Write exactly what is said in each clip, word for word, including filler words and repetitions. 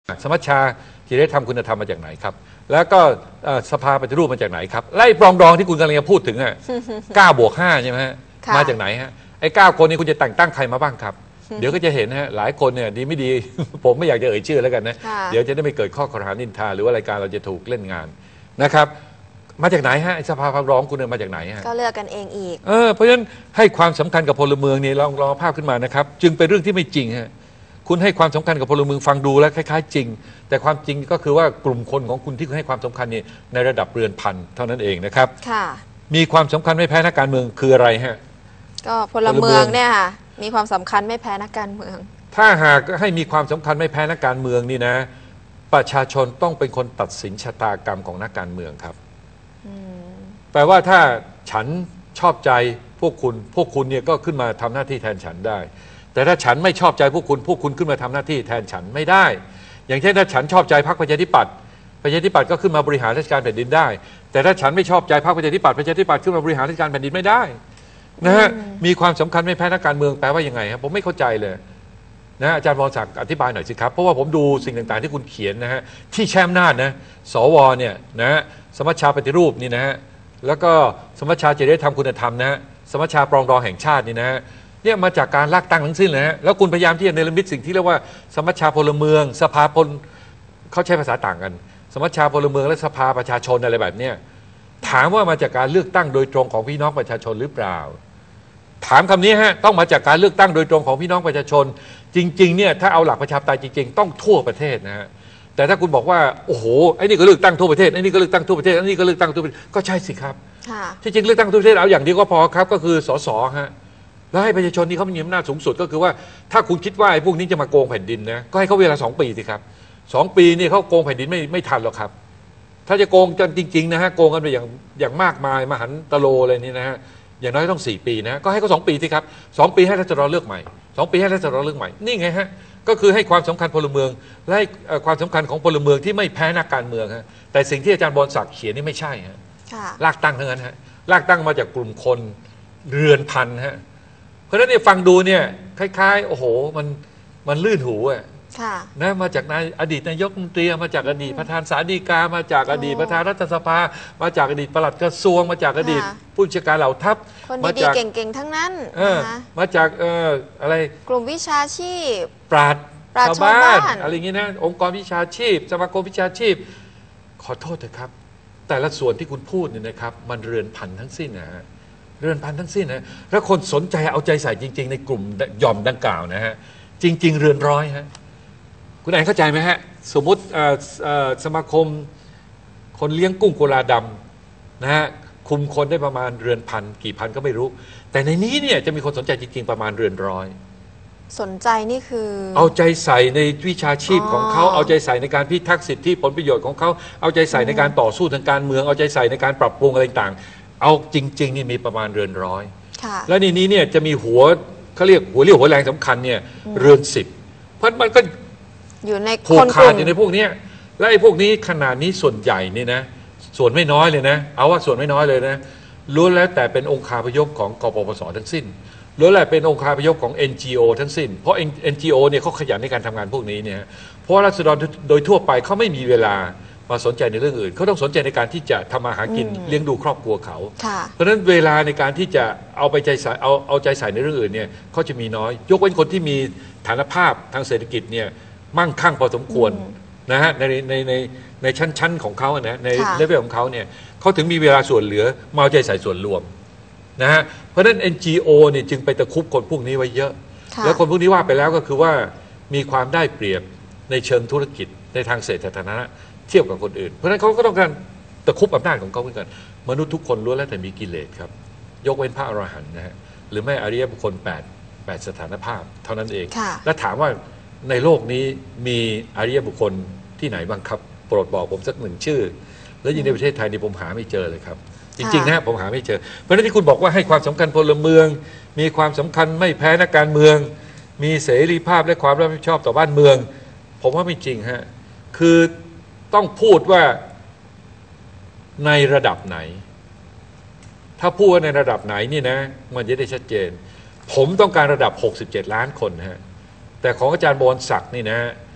สมัชชาจริยธรรมคุณธรรมมาจากไหนครับแล้วก็สภาปฏิรูปมาจากไหนครับไล่ปรองดองที่คุณกำลังจะพูดถึงอ่ะเก้าบวกห้าใช่ไหมฮะมาจากไหนฮะไอ้เก้าคนนี้คุณจะแต่งตั้งใครมาบ้างครับเดี๋ยวก็จะเห็นฮะหลายคนเนี่ยดีไม่ดีผมไม่อยากจะเอ่ยชื่อแล้วกันนะเดี๋ยวจะได้ไม่เกิดข้อกล่าวหานินทาหรือว่ารายการเราจะถูกเล่นงานนะครับมาจากไหนฮะสภาความร้องคุณมาจากไหนฮะก็เลือกกันเองอีกเออเพราะฉะนั้นให้ความสำคัญกับพลเมืองนี่ลองลองภาพขึ้นมานะครับจึงเป็นเรื่องที่ไม่จริงฮะคุณให้ความสำคัญกับพลเมืองฟังดูแล้วคล้ายๆจริงแต่ความจริงก็คือว่ากลุ่มคนของคุณที่ให้ความสำคัญนี่ในระดับเรือนพันเท่านั้นเองนะครับค่ะมีความสำคัญไม่แพ้นักการเมืองคืออะไรฮะก็พลเมืองเนี่ยค่ะมีความสำคัญไม่แพ้นักการเมืองถ้าหากให้มีความสำคัญไม่แพ้นักการเมืองนี่นะประชาชนต้องเป็นคนตัดสินชะตากรรมของนักการเมืองครับแปลว่าถ้าฉันชอบใจพวกคุณพวกคุณเนี่ยก็ขึ้นมาทำหน้าที่แทนฉันได้แต่ถ้าฉันไม่ชอบใจพวกคุณพวกคุณขึ้นมาทำหน้าที่แทนฉันไม่ได้อย่างเช่นถ้าฉันชอบใจพรรคประชาธิปัตย์ประชาธิปัตย์ก็ขึ้นมาบริหารราชการแผ่นดินได้แต่ถ้าฉันไม่ชอบใจพรรคประชาธิปัตย์ประชาธิปัตย์ขึ้นมาบริหารราชการแผ่นดินไม่ได้นะฮะมีความสำคัญไม่แพ้นักการเมืองแปลว่ายังไงครับผมไม่เข้าใจเลยนะอาจารย์วรศักดิ์อธิบายหน่อยสิครับเพราะว่าผมดูสิ่งต่างๆที่คุณเขียนนะฮะที่แช่มนาจนะสวเนี่ยนะสมัชชาปฏิรูปนี่นะฮะแล้วก็สมัชชาจริยธรรมคุณธรรมนะสมัชชาปรองดองแห่งชาตินี่นะฮะเนี่ยมาจากการลากตั้งทั้งสิ้นเลยฮะแล้วคุณพยายามที่จะเนรมิตสิ่งที่เรียกว่าสมัชชาพลเมืองสภาพลเขาใช้ภาษาต่างกันสมัชชาพลเมืองและสภาประชาชนอะไรแบบเนี้ยถามว่ามาจากการเลือกตั้งโดยตรงของพี่น้องประชาชนหรือเปล่าถามคำนี้ฮะต้องมาจากการเลือกตั้งโดยตรงของพี่น้องประชาชนจริงๆเนี่ยถ้าเอาหลักประชาธิปไตยจริงๆต้องทั่วประเทศนะฮะแต่ถ้าคุณบอกว่าโอ้โหไอ้นี่ก็เลือกตั้งทั่วประเทศไอ้นี่ก็เลือกตั้งทั่วประเทศไอ้นี่ก็เลือกตั้งทั่วประเทศก็ใช่สิครับที่จริงเลือกตั้งทั่วประเทศเอาอย่างเดียวก็พอครับก็คือสสฮะแล้วให้ประชาชนนี่เขามีอำนาจสูงสุดก็คือว่าถ้าคุณคิดว่าไอ้พวกนี้จะมาโกงแผ่นดินนะก็ให้เขาเวลาสองปีสิครับสองปีนี่เขาโกงแผ่นดินไม่ไม่ทันหรอกครับถ้าจะโกงกันจริงๆนะฮะโกงกันไปอย่างอย่างมากมายมหันตโลอะไรนี่นะฮะอย่างน้อยต้องสี่ปีนะก็ให้เขาสองปีสิครับสองปีให้รัฐบาลเลือกใหม่สองปีให้รัฐบาลเลือกใหม่นี่ไงฮะก็คือให้ความสำคัญพลเมืองและให้ความสำคัญของพลเมืองที่ไม่แพ้นักการเมืองฮะแต่สิ่งที่อาจารย์บรศักดิ์เขียนนี่ไม่ใช่ฮะลากตั้งทั้งนั้นฮะลากตั้งมาจากกลุ่มคนเรือนพันฮะเพราะฉะนั้นเนี่ยฟังดูเนี่ยคล้ายๆโอ้โหมันมันลื่นหูอ่ะนะมาจากนายอดีตนายกรัฐมนตรีมาจากอดีตประธานศาลฎีกามาจากอดีตประธานรัฐสภามาจากอดีตปลัดกระทรวงมาจากอดีตผู้บัญชาการเหล่าทัพคนดีๆเก่งๆทั้งนั้นมาจากเอ่ออะไรกลุ่มวิชาชีพปราชญ์ชาวบ้านอะไรอย่างนี้นะองค์กรวิชาชีพสมาคมวิชาชีพขอโทษเถอะครับแต่ละส่วนที่คุณพูดเนี่ยนะครับมันเรือนพันทั้งสิ้นนะฮะเรือนพันทั้งสิ้นนะแล้วคนสนใจเอาใจใส่จริงๆในกลุ่มหย่อมดังกล่าวนะฮะจริงๆเรือนร้อยฮะคุณแอนเข้าใจไหมฮะสมมติสมาคมคนเลี้ยงกุ้งกุลาดำนะฮะคุมคนได้ประมาณเรือนพันกี่พันก็ไม่รู้แต่ในนี้เนี่ยจะมีคนสนใจจริงๆประมาณเรือนร้อยสนใจนี่คือเอาใจใส่ในวิชาชีพของเขาเอาใจใส่ในการพิทักษ์สิทธิผลประโยชน์ของเขาเอาใจใส่ในการต่อสู้ทางการเมืองเอาใจใส่ในการปรับปรุงอะไรต่างๆเอาจริงๆนี่มีประมาณเรือนร้อยและในนี้เนี่ยจะมีหัวเขาเรียกหัวเรี่ยวหัวแรงสำคัญเนี่ยเรือนสิบเพราะมันก็อยู่ในผูกขาดอยู่ในพวกนี้และไอ้พวกนี้ขนาดนี้ส่วนใหญ่นี่นะส่วนไม่น้อยเลยนะเอาว่าส่วนไม่น้อยเลยนะล้วนแล้วแต่เป็นองค์คาพยพของกปปสทั้งสิ้นล้วนแล้วเป็นองค์คาพยพของ เอ็น จี โอ ทั้งสิ้นเพราะ เอ็น จี โอ เนี่ยเขาขยันในการทำงานพวกนี้เนี่ยเพราะราษฎรโดยทั่วไปเขาไม่มีเวลามาสนใจในเรื่องอื่นเขาต้องสนใจในการที่จะทำมาหากินเลี้ยงดูครอบครัวเขาเพราะฉะนั้นเวลาในการที่จะเอาไปใจใส่เอาเอาใจใส่ในเรื่องอื่นเนี่ยเขาจะมีน้อยยกเว้นคนที่มีฐานภาพทางเศรษฐกิจเนี่ยมั่งคั่งพอสมควรนะฮะในในในในชั้นชั้นของเขานะในเลเวลของเขาเนี่ยเขาถึงมีเวลาส่วนเหลือมาเอาใจใส่ส่วนรวมนะฮะเพราะฉะนั้น เอ็น จี โอ เนี่ยจึงไปตะคุบคนพวกนี้ไว้เยอะแล้วคนพวกนี้ว่าไปแล้วก็คือว่ามีความได้เปรียบในเชิงธุรกิจในทางเศรษฐฐานะเทียบกับคนอื่นเพราะฉะนั้นเขาก็ต้องการตะคุบอำนาจของเขาเหมือนกันมนุษย์ทุกคนล้วนแล้วแต่มีกิเลสครับยกเว้นพระอรหันต์นะฮะหรือไม่อริยบุคคลแปด แปดสถานภาพเท่านั้นเองและถามว่าในโลกนี้มีอริยบุคคลที่ไหนบ้างครับโปรดบอกผมสักหนึ่งชื่อแล้วยิ่งในประเทศไทยนี่ผมหาไม่เจอเลยครับจริงๆนะผมหาไม่เจอเพราะฉะนั้นที่คุณบอกว่าให้ความสำคัญพลเมืองมีความสำคัญไม่แพ้นักการเมืองมีเสรีภาพและความรับผิดชอบต่อบ้านเมืองผมว่าไม่จริงฮะคือต้องพูดว่าในระดับไหนถ้าพูดว่าในระดับไหนนี่นะมันจะได้ชัดเจนผมต้องการระดับหกสิบเจ็ดล้านคนฮะแต่ของอาจารย์บรศักดิ์นี่นะ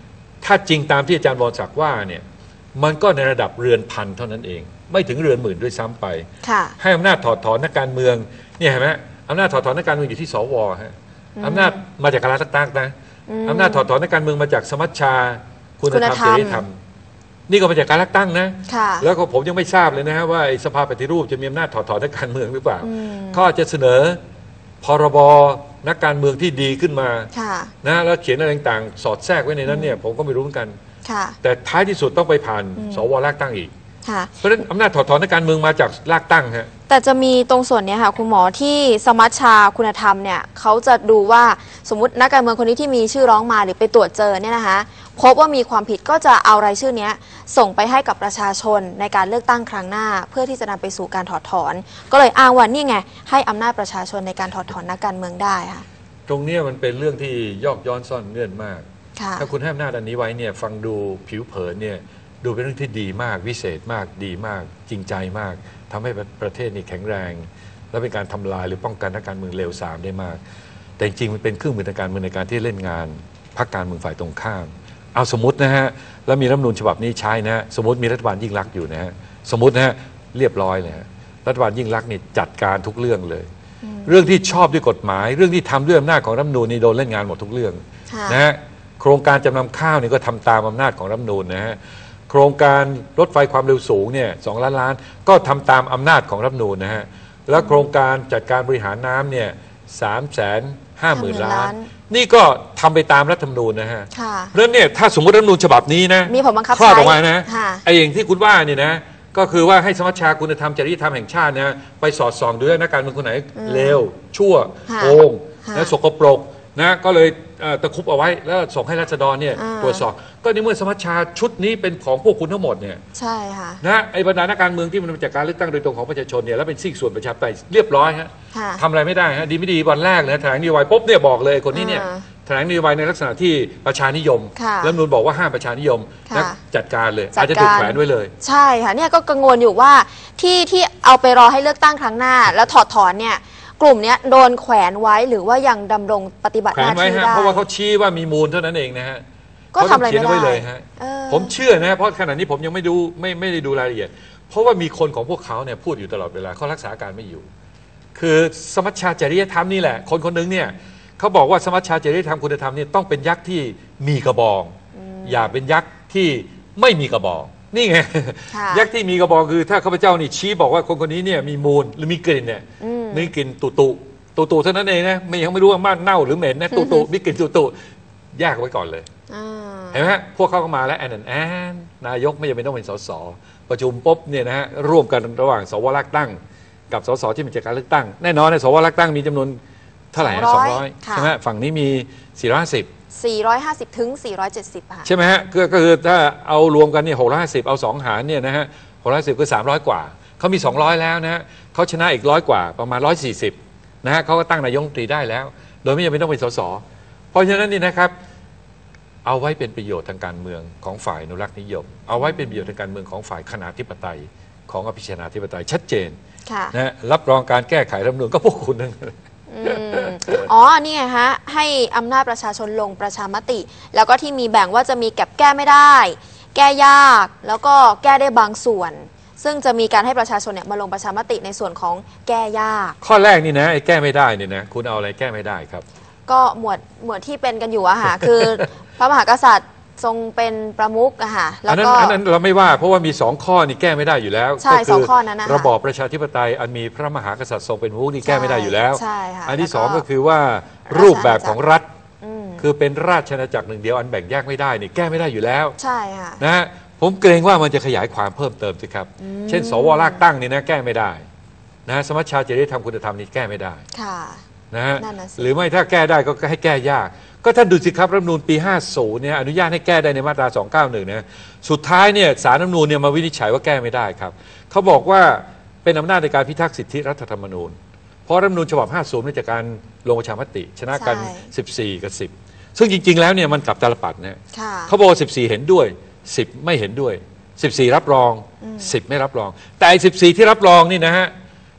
ถ้าจริงตามที่อาจารย์วรศักดิ์ว่าเนี่ยมันก็ในระดับเรือนพันเท่านั้นเองไม่ถึงเรือนหมื่นด้วยซ้ำไปให้อำนาจถอดถอนนักการเมืองเนี่ยเห็นไหมอำนาจถอดถอนนักการเมืองอยู่ที่สวฮะอำนาจมาจากการเลือกตั้งนะอำนาจถอดถอนนักการเมืองมาจากสมัชชาคุณธรรมจริยธรรมนี่ก็มาจากการเลือกตั้งนะแล้วก็ผมยังไม่ทราบเลยนะฮะว่าสภาปฏิรูปจะมีอำนาจถอดถอนนักการเมืองหรือเปล่าเขาอาจจะเสนอพรบนักการเมืองที่ดีขึ้นมานะแล้วเขียนอะไรต่างๆสอดแทรกไว้ในนั้นเนี่ยผมก็ไม่รู้เหมือนกันแต่ท้ายที่สุดต้องไปผ่านสวเลือกตั้งอีกเพราะฉะนั้นอำนาจถอดถอนนักการเมืองมาจากเลือกตั้งฮะแต่จะมีตรงส่วนนี้ค่ะคุณหมอที่สมัชชาคุณธรรมเนี่ยเขาจะดูว่าสมมตินักการเมืองคนนี้ที่มีชื่อร้องมาหรือไปตรวจเจอเนี่ยนะคะพบว่ามีความผิดก็จะเอารายชื่อนี้ส่งไปให้กับประชาชนในการเลือกตั้งครั้งหน้าเพื่อที่จะนำไปสู่การถอดถอนก็เลยอ้างว่านี่ไงให้อำนาจประชาชนในการถอดถอนนักการเมืองได้ค่ะตรงนี้มันเป็นเรื่องที่ยอกย้อนซ่อนเงื่อนมากถ้าคุณให้อำนาจอันนี้ไว้เนี่ยฟังดูผิวเผินเนี่ยดูเป็นเรื่องที่ดีมากวิเศษมากดีมากจริงใจมากทำให้ประเทศนี้แข็งแรงและเป็นการทำลายหรือป้องกันนักการเมืองเลวทรามได้มากแต่จริงมันเป็นเครื่องมือทางการเมืองในการที่เล่นงานพรรคการเมืองฝ่ายตรงข้ามเอาสมมตินะฮะแล้วมีรัฐธรรมนูญฉบับนี้ใช้นะฮะสมมติมีรัฐบาลยิ่งลักษณ์อยู่นะฮะสมมตินะฮะเรียบร้อยเลยฮะรัฐบาลยิ่งลักษณ์นี่จัดการทุกเรื่องเลยเรื่องที่ชอบด้วยกฎหมายเรื่องที่ทำด้วยอำนาจของรัฐธรรมนูญนี่โดนเล่นงานหมดทุกเรื่องนะฮะโครงการจำนำข้าวนี่ก็ทำตามอำนาจของรัฐธรรมนูญนะฮะโครงการรถไฟความเร็วสูงเนี่ยสองล้านล้านก็ทำตามอำนาจของรัฐธรรมนูญนะฮะแล้วโครงการจัดการบริหารน้ำเนี่ยสามแสนห้าหมื่นล้านนี่ก็ทำไปตามรัฐธรรมนูญนะฮะเพราะฉะนั้นเนี่ยถ้าสมมติรัฐธรรมนูญฉบับนี้นะมีผลบังคับใช้ออกมานะไอ้อย่างที่คุณว่าเนี่ยนะก็คือว่าให้สมัชชาคุณธรรมจริยธรรมแห่งชาตินะไปสอดส่องดูว่านักการเมืองคนไหนเลวชั่วโกงและสกปรกนะก็เลยตะคุบเอาไว้แล้วส่งให้ราษฎรเนี่ยตรวจสอบก็ในเมื่อสมัชชาชุดนี้เป็นของพวกคุณทั้งหมดเนี่ยใช่ค่ะนะไอ้บรรดานักการเมืองที่มันมาจากการเลือกตั้งโดยตรงของประชาชนเนี่ยแล้วเป็นซีกส่วนประชาธิปไตยเรียบร้อยฮะทำอะไรไม่ได้ฮะดีไม่ดีวันแรกเลยแถลงนโยบายปุ๊บเนี่ยบอกเลยคนนี้เนี่ยแถลงนโยบายในลักษณะที่ประชานิยมรัฐธรรมนูญบอกว่าห้ามประชานิยมนะจัดการเลยอาจจะถูกแขวนไว้เลยใช่ค่ะเนี่ยก็กังวลอยู่ว่าที่ที่เอาไปรอให้เลือกตั้งครั้งหน้าแล้วถอดถอนเนี่ยกลุ่มนี้โดนแขวนไว้หรือว่ายังดำรงปฏิบัติหน้าที่ได้เพราะว่าเขาชี้ว่ามีมูลเท่านั้นเองนะฮะก็ทำอะไรไม่ได้เลยฮะผมเชื่อนะเพราะขณะนี้ผมยังไม่ดูไม่ไม่ได้ดูรายละเอียดเพราะว่ามีคนของพวกเขาเนี่ยพูดอยู่ตลอดเวลาเขารักษาการไม่อยู่คือสมัชชาจริยธรรมนี่แหละคนคนหนึ่งเนี่ยเขาบอกว่าสมัชชาจริยธรรมคุณธรรมนี่ต้องเป็นยักษ์ที่มีกระบองอย่าเป็นยักษ์ที่ไม่มีกระบองนี่ไงยักษ์ที่มีกระบองคือถ้าข้าพเจ้านี่ชี้บอกว่าคนคนนี้เนี่ยมีมูลหรือมีกลิ่นเนี่ยมีกลิ่นตุตุตุตุเท่านั้นเองนะไม่ยังไม่รู้ว่ามันเน่าหรือเหม็นนะตุตุมีกลิ่นตุตุแยกไว้ก่อนเลยเห็นไหมฮะพวกเขาก็มาแล้วแอนแอนนายกไม่จำเป็นต้องเป็นสสประชุมปุ๊บเนี่ยนะฮะร่วมกันระหว่างสวเลือกตั้งกับสสที่มาจากการเลือกตั้งแน่นอนในสวเลือกตั้งมีจำนวนเท่าไหร่สองร้อยใช่ไหมฝั่งนี้มีสี่ร้อยห้าสิบสี่ร้อยห้าสิบถึงสี่ร้อยเจ็ดสิบค่ะใช่ไหมฮะก็คือถ้าเอารวมกันเนี่ยหกร้อยห้าสิบเอาสองหารเนี่ยนะฮะหกร้อยสิบคือสามร้อยกว่าเขามีสองร้อยแล้วนะฮะเขาชนะอีกร้อยกว่าประมาณร้อยสี่สิบนะฮะเขาก็ตั้งนายกรัฐมนตรีได้แล้วโดยไม่จำเป็นต้องเป็นสสเพราะฉะนั้นนี่นะครับเอาไว้เป็นประโยชน์ทางการเมืองของฝ่ายอนุรักษ์นิยมเอาไว้เป็นประโยชน์ทางการเมืองของฝ่ายคณาธิปไตยของอภิชาธิปไตยชัดเจนนะรับรองการแก้ไขรัฐธรรมนูญก็พวกคุณนั่นอ๋อนี่ไงฮะให้อำนาจประชาชนลงประชามติแล้วก็ที่มีแบ่งว่าจะมีแก็บแก้ไม่ได้แก้ยากแล้วก็แก้ได้บางส่วนซึ่งจะมีการให้ประชาชนเนี่ยมาลงประชามติในส่วนของแก้ยากข้อแรกนี่นะไอ้แก้ไม่ได้เนี่ยนะคุณเอาอะไรแก้ไม่ได้ครับก็หมวดหมวดที่เป็นกันอยู่อะค่ะคือพระมหากษัตริย์ทรงเป็นประมุขอะค่ะแล้วก็อันนั้นเราไม่ว่าเพราะว่ามีสองข้อนี่แก้ไม่ได้อยู่แล้วใช่สองข้อนั้นนะระบอบประชาธิปไตยอันมีพระมหากษัตริย์ทรงเป็นประมุขนี่แก้ไม่ได้อยู่แล้วใช่ค่ะอันที่สองก็คือว่ารูปแบบของรัฐคือเป็นราชอาณาจักรหนึ่งเดียวอันแบ่งแยกไม่ได้นี่แก้ไม่ได้อยู่แล้วใช่ค่ะนะฮะผมเกรงว่ามันจะขยายความเพิ่มเติมสิครับเช่นสวเลือกตั้งนี่นะแก้ไม่ได้นะสมัชชาจริยธรรมคุณธรรมนี่แก้ไม่ได้นะฮะหรือไม่ถ้าแก้ได้ก็ให้แก้ยากก็ท่านดูสิครับรัฐธรรมนูญปีห้าสิบเนี่ยอนุญาตให้แก้ได้ในมาตราสองเก้าหนึ่งนะสุดท้ายเนี่ยศาลรัฐธรรมนูญเนี่ยมาวินิจฉัยว่าแก้ไม่ได้ครับเขาบอกว่าเป็นอำนาจในการพิทักษ์สิทธิรัฐธรรมนูญเพราะรัฐธรรมนูญฉบับห้าสิบเนี่ยจากการลงประชามติชนะกันสิบสี่กับสิบซึ่งจริงๆแล้วเนี่ยมันกลับตาลปัดนะเขาบอกสิบสี่เห็นด้วยสิบไม่เห็นด้วยสิบสี่รับรองสิบไม่รับรองแต่สิบสี่ที่รับรองนี่นะฮะ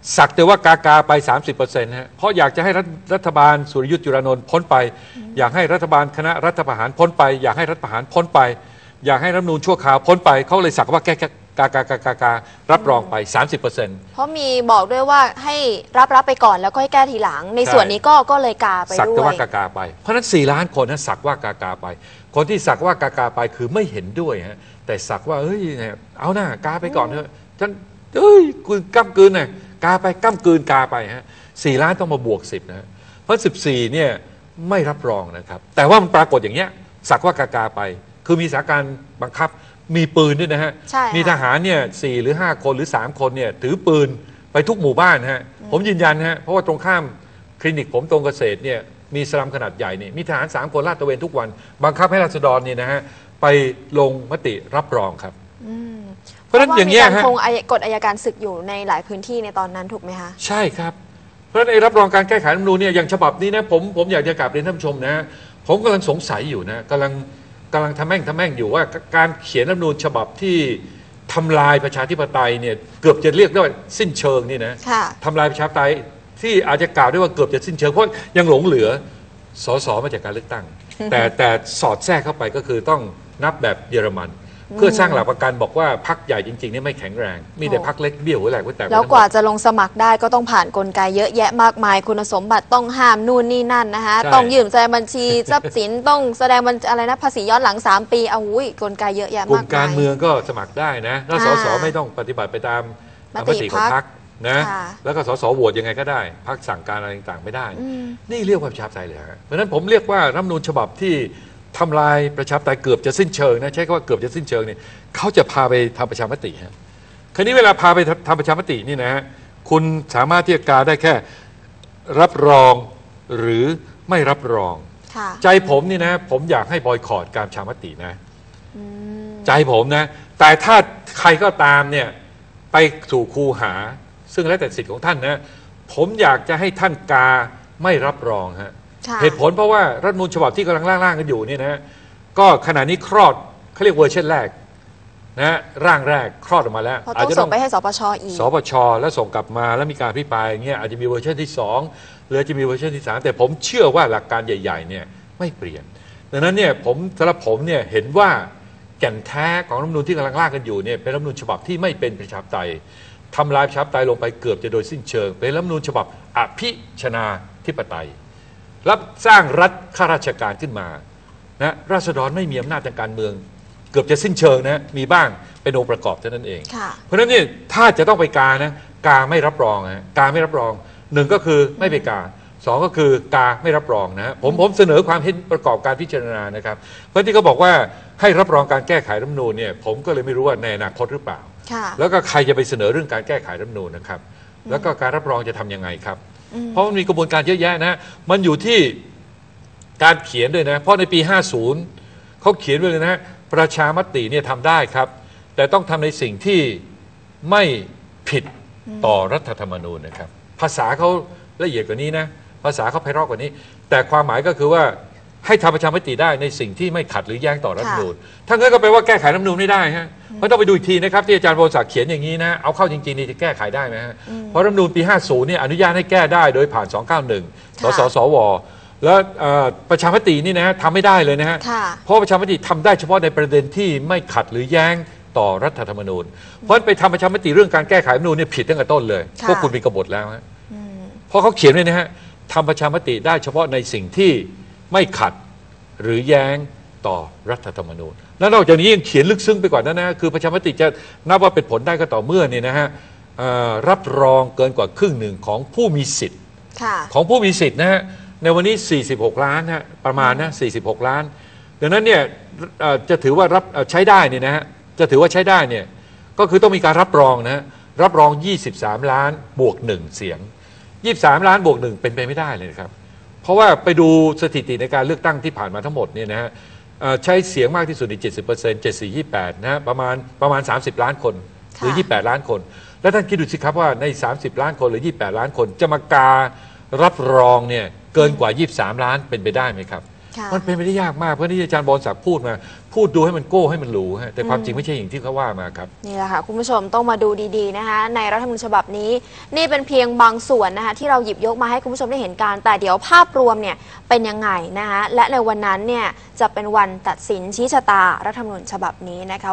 สักแต่ว่ากากาไป สามสิบเปอร์เซ็นต์ ฮะเพราะอยากจะให้รัฐบาลสุรยุทธ์จุรานนท์พ้นไปอยากให้รัฐบาลคณะรัฐประหารพ้นไปอยากให้รัฐประหารพ้นไปอยากให้รัฐธรรมนูญชั่วคราวพ้นไปเขาเลยสักว่าแก้กากากากาการรับรองไป สามสิบเปอร์เซ็นต์เพราะมีบอกด้วยว่าให้รับรับไปก่อนแล้วก็ให้แก้ทีหลังในส่วนนี้ก็ก็เลยกาไปด้วยสักแต่ว่ากากาไปเพราะฉะนั้นสี่ล้านคนนั้นสักว่ากากาไปคนที่สักว่ากากาไปคือไม่เห็นด้วยฮะแต่สักว่าเฮ้ยเอาหน้ากาไปก่อนเถอะฉันเฮ้ยกูก้ำกืนน่ะกาไปก้ำกืนกาไปฮะสี่ล้านต้องมาบวกสิบนะเพราะสิบสี่เนี่ยไม่รับรองนะครับแต่ว่ามันปรากฏอย่างเงี้ยสักว่ากากาไปคือมีสถานการณ์บังคับมีปืนด้วยนะฮะมีทหารเนี่ยสี่หรือห้าคนหรือสามคนเนี่ยถือปืนไปทุกหมู่บ้านฮะผมยืนยันฮะเพราะว่าตรงข้ามคลินิกผมตรงเกษตรเนี่ยมีสลัมขนาดใหญ่เนี่ยมีทหารสามคนลาดตระเวนทุกวันบังคับให้ราษฎรเนี่ยนะฮะไปลงมติรับรองครับเพราะฉะนั้นอย่างเงี้ยฮะคงกฎอัยการศึกอยู่ในหลายพื้นที่ในตอนนั้นถูกไหมคะใช่ครับเพราะฉะนั้นไอ้รับรองการแก้ไขรัฐธรรมนูญเนี่ยอย่างฉบับนี้นะผมผมอยากจะกลับเรียนท่านผู้ชมนะผมกำลังสงสัยอยู่นะกำลังกำลังทำแม่งทำแม่งอยู่ว่าการเขียนรัฐธรรมนูญฉบับที่ทำลายประชาธิปไตยเนี่ยเกือบจะเรียกได้ว่าสิ้นเชิงนี่นะทำลายประชาธิปไตยที่อาจจะกล่าวได้ว่าเกือบจะสิ้นเชิงเพราะยังหลงเหลือสสมาจากการเลือกตั้งแต่แต่สอดแทรกเข้าไปก็คือต้องนับแบบเยอรมันเพื่อสร้างหลักประกันบอกว่าพรรคใหญ่จริงๆนี่ไม่แข็งแรงมีแต่พรรคเล็กเบี้ยวหัวแหลกหัวแตกแล้วกว่าจะลงสมัครได้ก็ต้องผ่านกลไกเยอะแยะมากมายคุณสมบัติต้องห้ามนู่นนี่นั่นนะคะต้องยื่นแสดงบัญชีทรัพย์สินต้องแสดงบัญอะไรนะภาษีย้อนหลังสามปีเอาอุ้ยกลไกเยอะแยะมากมายกลุ่มการเมืองก็สมัครได้นะแล้วสสไม่ต้องปฏิบัติไปตามมติของพรรคนะแล้วก็สสโหวตยังไงก็ได้พรรคสั่งการอะไรต่างๆไม่ได้นี่เรียกว่าประชาธิปไตยเลยฮะเพราะฉะนั้นผมเรียกว่ารัฐธรรมนูญฉบับที่ทำลายประชาธิปไตยเกือบจะสิ้นเชิงนะใช้คำว่าเกือบจะสิ้นเชิงเนี่ยเขาจะพาไปทำประชามติฮะคราวนี้เวลาพาไปทำประชามตินี่นะฮะคุณสามารถที่จะกาได้แค่รับรองหรือไม่รับรองใจผมนี่นะผมอยากให้บอยคอตการประชามตินะใจผมนะแต่ถ้าใครก็ตามเนี่ยไปสู่คูหาซึ่งแล้วแต่สิทธิ์ของท่านนะผมอยากจะให้ท่านกาไม่รับรองฮะเหตุผลเพราะว่ารัฐธรรมนูญฉบับที่กำลังร่างๆกันอยู่นี่นะก็ขณะนี้คลอดเขาเรียกเวอร์ชันแรกนะร่างแรกคลอดออกมาแล้วอาจจะต้องไปให้สปชอีกสปชแล้วส่งกลับมาแล้วมีการพิพายอย่างเงี้ยอาจจะมีเวอร์ชันที่สองหรือจะมีเวอร์ชันที่สามแต่ผมเชื่อว่าหลักการใหญ่ๆเนี่ยไม่เปลี่ยนดังนั้นเนี่ยผมสำหรับผมเนี่ยเห็นว่าแก่นแท้ของรัฐธรรมนูญที่กำลังร่างกันอยู่เนี่ยเป็นรัฐธรรมนูญฉบับที่ไม่เป็นประชาธิปไตยทำลายประชาธิปไตยลงไปเกือบจะโดยสิ้นเชิงเป็นรัฐธรรมนูญฉบับอภิชนาธิปไตยรับสร้างรัฐข้าราชการขึ้นมานะราษฎรไม่มีอำนาจทางการเมืองเกือบจะสิ้นเชิงนะมีบ้างเป็นองค์ประกอบเท่านั้นเองเพราะฉะนั้นเนี่ยถ้าจะต้องไปกานะกาไม่รับรองนะกาไม่รับรองหนึ่งก็คือไม่ไปกาสองก็คือกาไม่รับรองนะผมผมเสนอความเห็นประกอบการพิจารณานะครับเพราะที่เขาบอกว่าให้รับรองการแก้ไขรัฐธรรมนูญเนี่ยผมก็เลยไม่รู้ว่าในอนาคตหรือเปล่าแล้วก็ใครจะไปเสนอเรื่องการแก้ไขรัฐธรรมนูญนะครับแล้วก็การรับรองจะทํำยังไงครับเพราะมันมีกระบวนการเยอะแยะนะมันอยู่ที่การเขียนด้วยนะเพราะในปีห้าสิบเขาเขียนไว้เลยนะประชามติเนี่ยทำได้ครับแต่ต้องทำในสิ่งที่ไม่ผิดต่อรัฐธรรมนูญนะครับภาษาเขาละเอียดกว่านี้นะภาษาเขาไพเราะกว่านี้แต่ความหมายก็คือว่าให้ทำประชามติได้ในสิ่งที่ไม่ขัดหรือแย้งต่อรัฐธรรมนูญทั้งนั้นก็แปลว่าแก้ไขรัฐธรรมนูญไม่ได้ฮะเพราะต้องไปดูอีกทีนะครับที่อาจารย์โพศักดิ์เขียนอย่างนี้นะเอาเข้าจริงๆนี่จะแก้ไขได้ไหมฮะเพราะรัฐธรรมนูญปีห้าสิบเนี่ยอนุญาตให้แก้ได้โดยผ่านสองเก้าหนึ่งสสสวแล้วประชามตินี่นะทำไม่ได้เลยนะฮะเพราะประชามติทำได้เฉพาะในประเด็นที่ไม่ขัดหรือแย้งต่อรัฐธรรมนูญเพราะไปทำประชามติเรื่องการแก้ไขรัฐธรรมนูญเนี่ยผิดตั้งแต่ต้นเลยพวกคุณมีกบฏแล้วฮะเพราะเขาเขียนไว้นะฮะทำประชามติได้เฉพาะในสิ่งที่ไม่ขัดหรือแย้งต่อรัฐธรรมนูญแล้วนอกจากนี้ยังเขียนลึกซึ้งไปกว่านั้นนะคือประชามติจะนับว่าเป็นผลได้ก็ต่อเมื่อเนี่ยนะฮะรับรองเกินกว่าครึ่งหนึ่งของผู้มีสิทธิ์ของผู้มีสิทธิ์นะฮะในวันนี้สี่สิบหกล้านนะประมาณนะสี่สิบหกล้านดังนั้นเนี่ยจะถือว่ารับใช้ได้เนี่ยนะฮะจะถือว่าใช้ได้เนี่ยก็คือต้องมีการรับรองนะรับรองยี่สิบสามล้านบวกหนึ่งเสียงยี่สิบสามล้านบวกหนึ่งเป็นไปไม่ได้เลยครับเพราะว่าไปดูสถิติในการเลือกตั้งที่ผ่านมาทั้งหมดเนี่ยนะฮะใช้เสียงมากที่สุดใน เจ็ดสิบเปอร์เซ็นต์ เจ็ด สี่ ยี่สิบแปดนะฮะประมาณประมาณสามสิบล้านคนหรือยี่สิบแปดล้านคนแล้วท่านคิดดูสิครับว่าในสามสิบล้านคนหรือยี่สิบแปดล้านคนจะมาการรับรองเนี่ยเกินกว่ายี่สิบสามล้านเป็นไปได้ไหมครับค่ะมันเป็นไปได้ยากมากเพราะที่อาจารย์บอลศักดิ์พูดมาพูดดูให้มันโก้ให้มันหรูฮะแต่ความจริงไม่ใช่อย่างที่เขาว่ามาครับนี่แหละค่ะคุณผู้ชมต้องมาดูดีๆนะคะในรัฐธรรมนูญฉบับนี้นี่เป็นเพียงบางส่วนนะคะที่เราหยิบยกมาให้คุณผู้ชมได้เห็นการแต่เดี๋ยวภาพรวมเนี่ยเป็นยังไงนะคะและในวันนั้นเนี่ยจะเป็นวันตัดสินชี้ชะตารัฐธรรมนูญฉบับนี้นะคะ